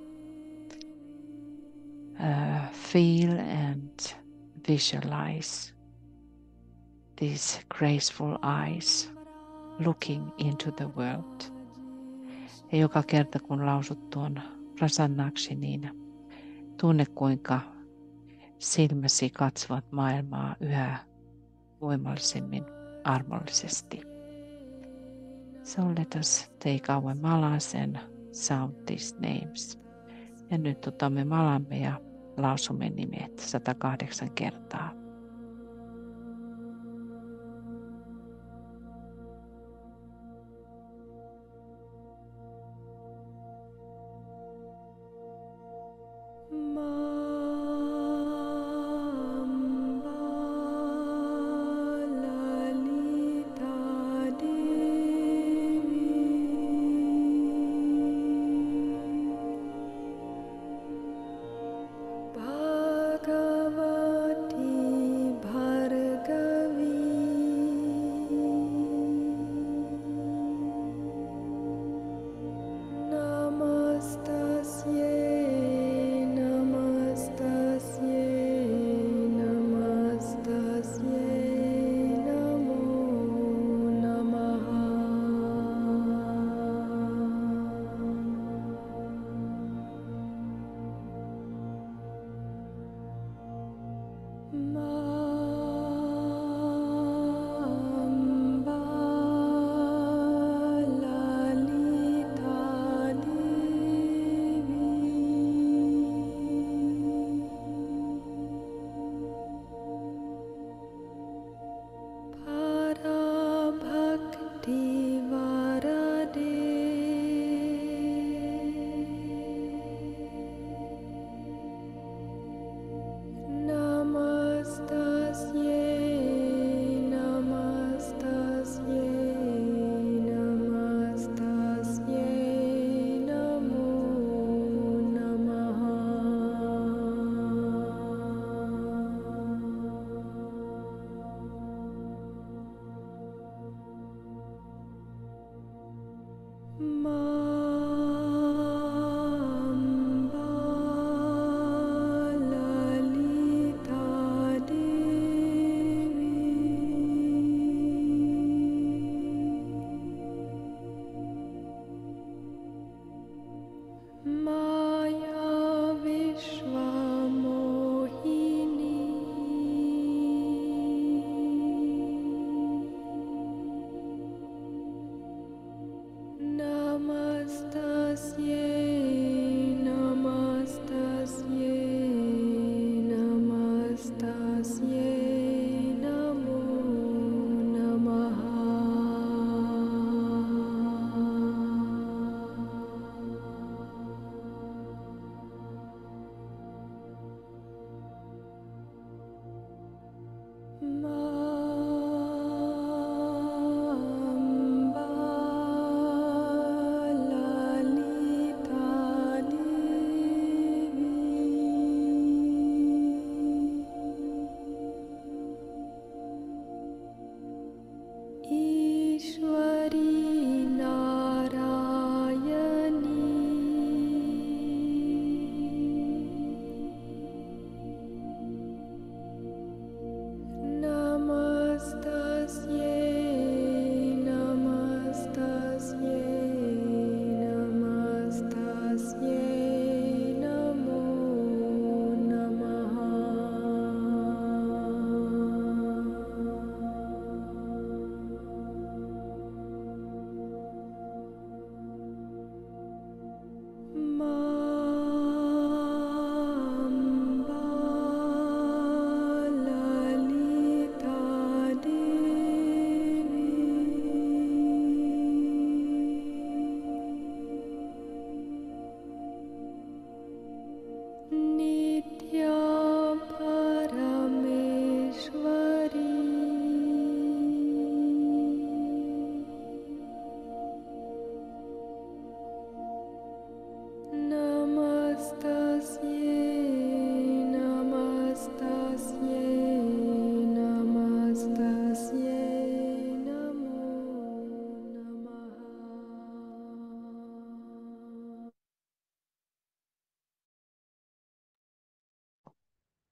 Speaker 1: uh, feel and visualize these graceful eyes looking into the world. Ja joka kerta kun lausut tuon Prasannakshi, niin tunne kuinka silmäsi katsovat maailmaa yhä voimallisemmin armollisesti. So let us take our malas and sound these names. Ja nyt otamme malamme ja lausumme nimet sata kahdeksan kertaa.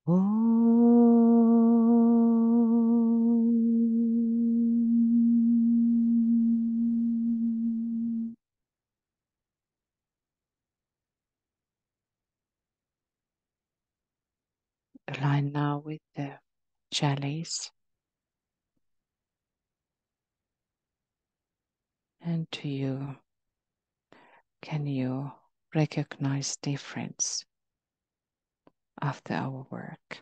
Speaker 1: Om. Align now with the chalice. And to you, can you recognize difference after our work?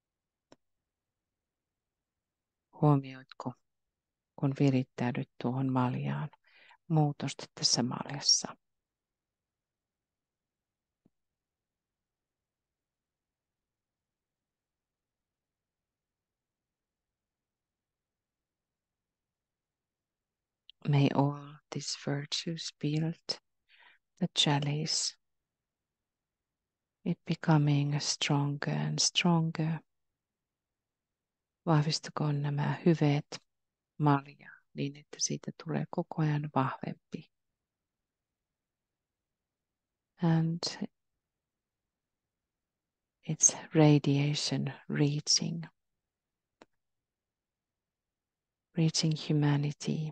Speaker 1: Huomioitko, kun virittäydyt tuohon maljaan, muutosta tässä maljassa? May all these virtues build the chalice, it becoming stronger and stronger. Vahvistukoon nämä hyveet malja niin, että siitä tulee koko ajan vahvempi. And its radiation reaching, reaching humanity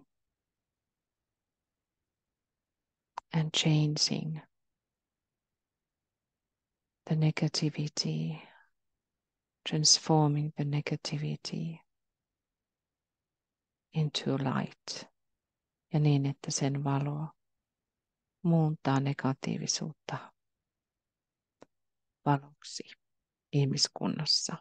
Speaker 1: and changing the negativity, transforming the negativity into light. Ja niin, että sen valo muuntaa negatiivisuutta valoksi ihmiskunnassa.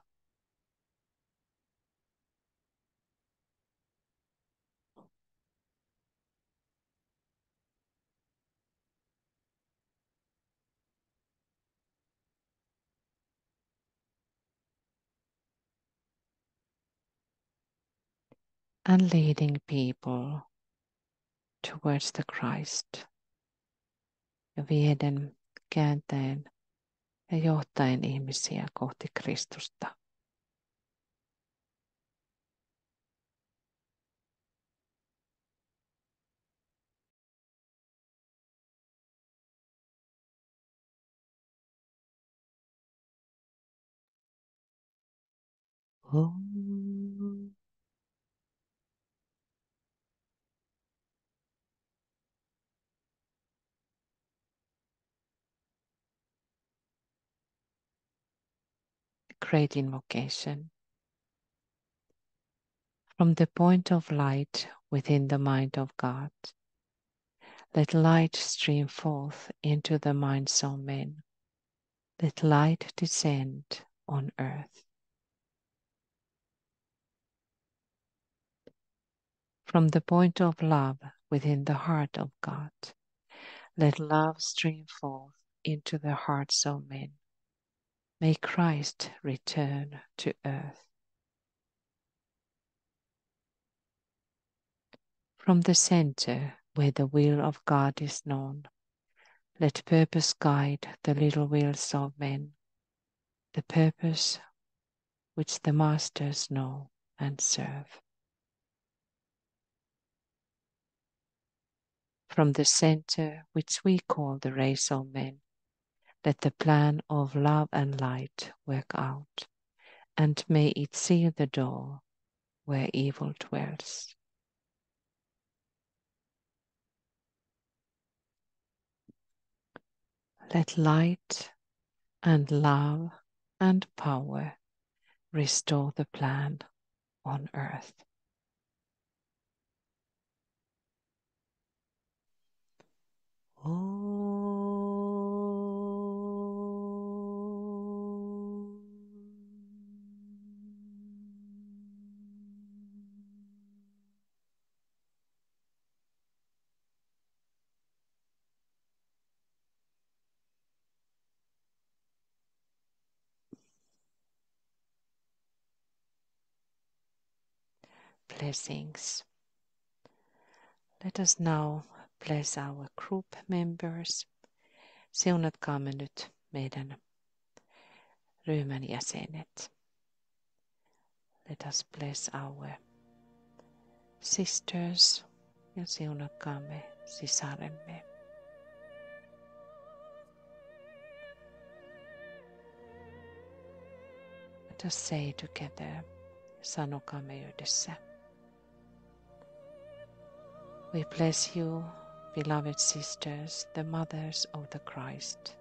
Speaker 1: And leading people towards the Christ. Ja vieden, kääntäen ja johtaen ihmisiä kohti Kristusta. Om. Great invocation. From the point of light within the mind of God, let light stream forth into the minds of men. Let light descend on earth. From the point of love within the heart of God, let love stream forth into the hearts of men. May Christ return to earth. From the center where the will of God is known, let purpose guide the little wills of men, the purpose which the masters know and serve. From the center which we call the race of men, let the plan of love and light work out, and may it seal the door where evil dwells. Let light and love and power restore the plan on earth. Om. Blessings. Let us now bless our group members. Siunatkaamme nyt meidän ryhmän jäsenet. Let us bless our sisters ja siunatkaamme sisaremme. Let us say together, sanokaamme yhdessä. We bless you, beloved sisters, the mothers of the Christ.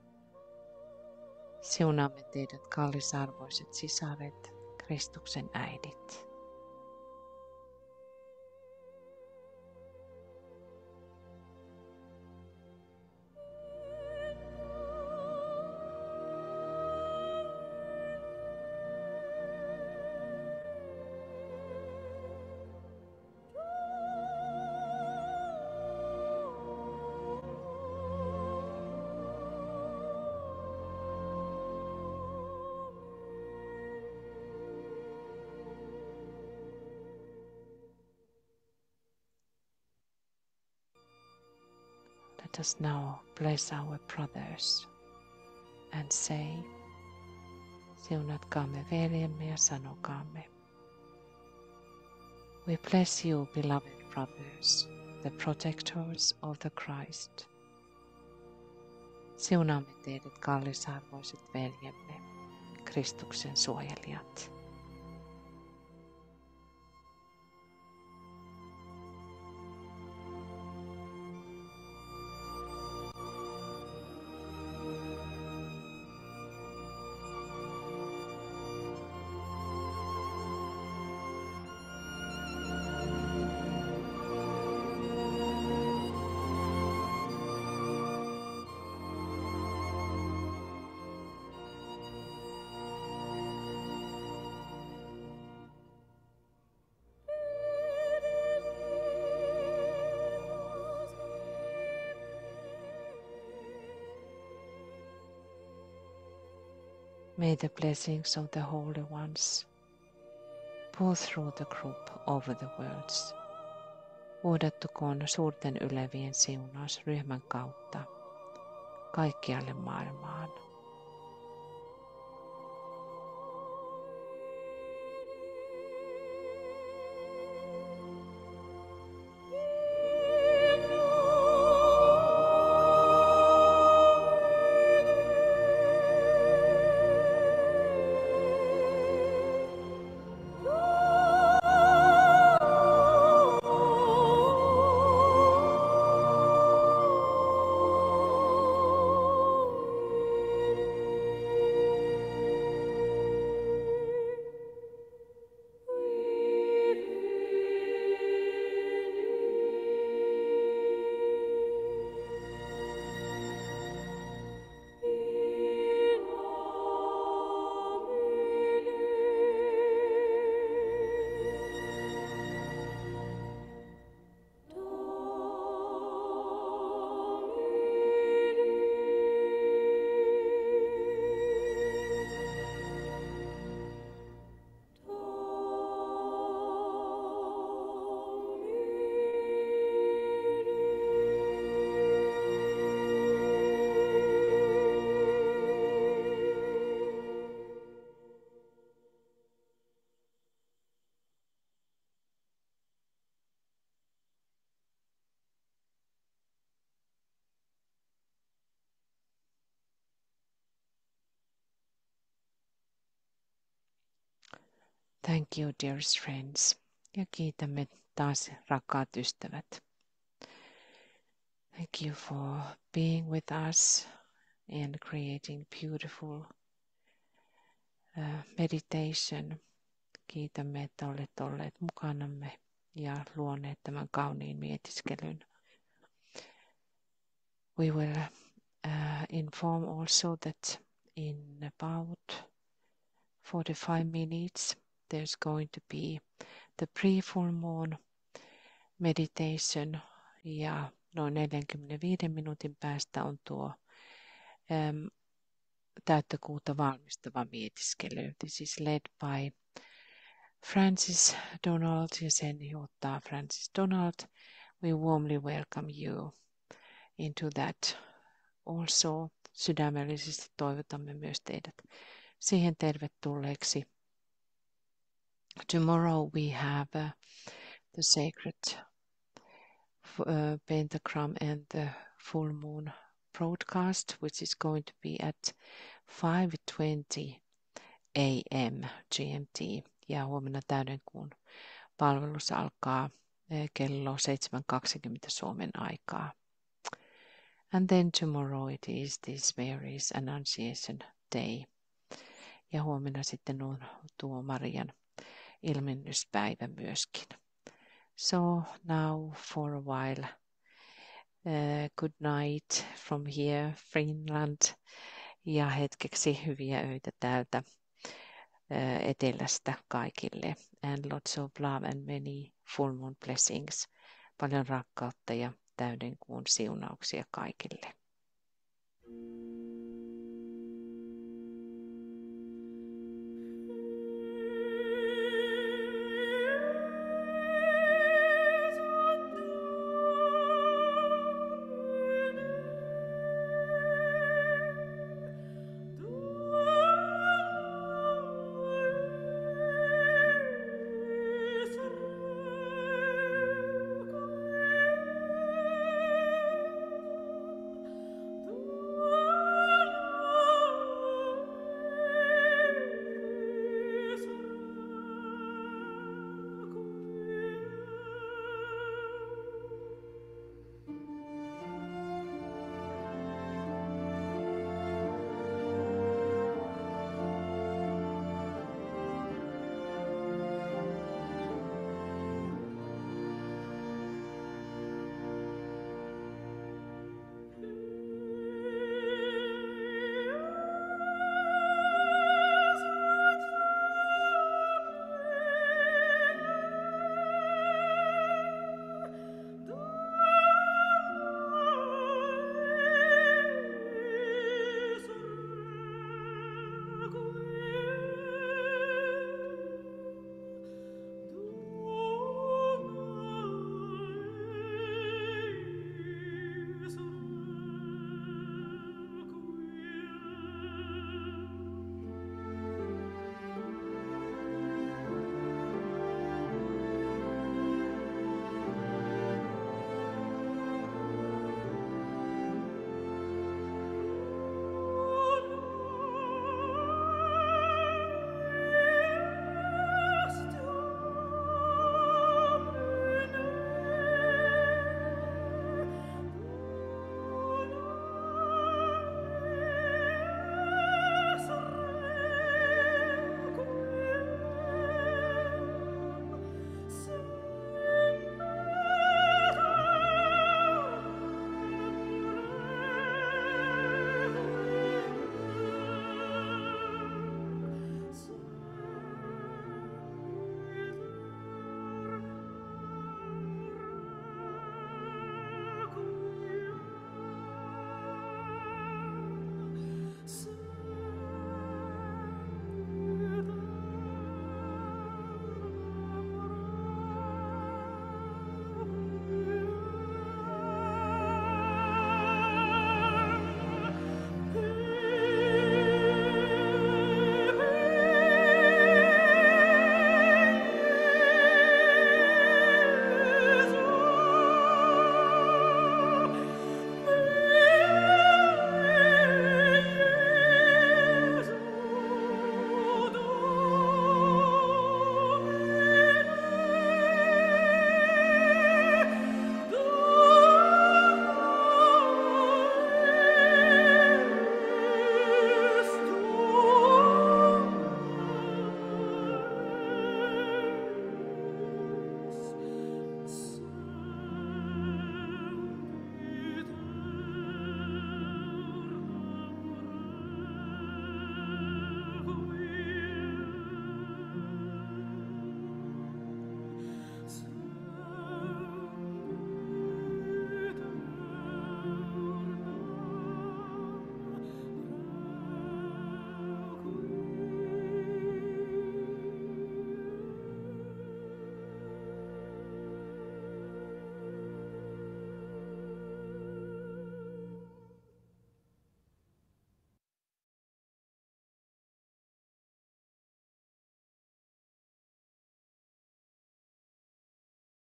Speaker 1: Siunaamme teidät, kallisarvoiset sisaret, Kristuksen äidit. Let us now bless our brothers and say, siunatkaamme veljemme ja sanokaamme. We bless you, beloved brothers, the protectors of the Christ. Siunaamme teidät, kallisarvoiset veljemme, Kristuksen suojelijat. May the blessings of the Holy Ones pour through the group over the worlds. Vuodattukoon suurten ylevien siunaus ryhmän kautta kaikkialle maailmaan. Thank you, dearest friends. Ja kiitämme taas, rakkaat ystävät. Thank you for being with us and creating beautiful uh, meditation. Kiitämme, että olette olleet mukanamme ja luoneet tämän kauniin mietiskelyn. We will uh, inform also that in about forty-five minutes there's going to be the pre-full moon meditation ja noin neljänkymmenenviiden minuutin päästä on tuo um, täyttökuuta valmistava mietiskely. This is led by Francis Donald ja sen johtaa Francis Donald. We warmly welcome you into that. Also sydämellisesti toivotamme myös teidät siihen tervetulleeksi. Tomorrow we have uh, the sacred uh, pentagram and the full moon broadcast, which is going to be at five twenty A M G M T. Ja huomenna täydenkuun palvelus alkaa eh, kello seitsemän kaksikymmentä Suomen aikaa. And then tomorrow it is this Mary's Annunciation Day. Ja huomenna sitten on tuo Marian ilmennyspäivä myöskin. So now for a while, uh, good night from here, Finland. Ja hetkeksi hyviä öitä täältä uh, etelästä kaikille. And lots of love and many full moon blessings. Paljon rakkautta ja täydenkuun siunauksia kaikille.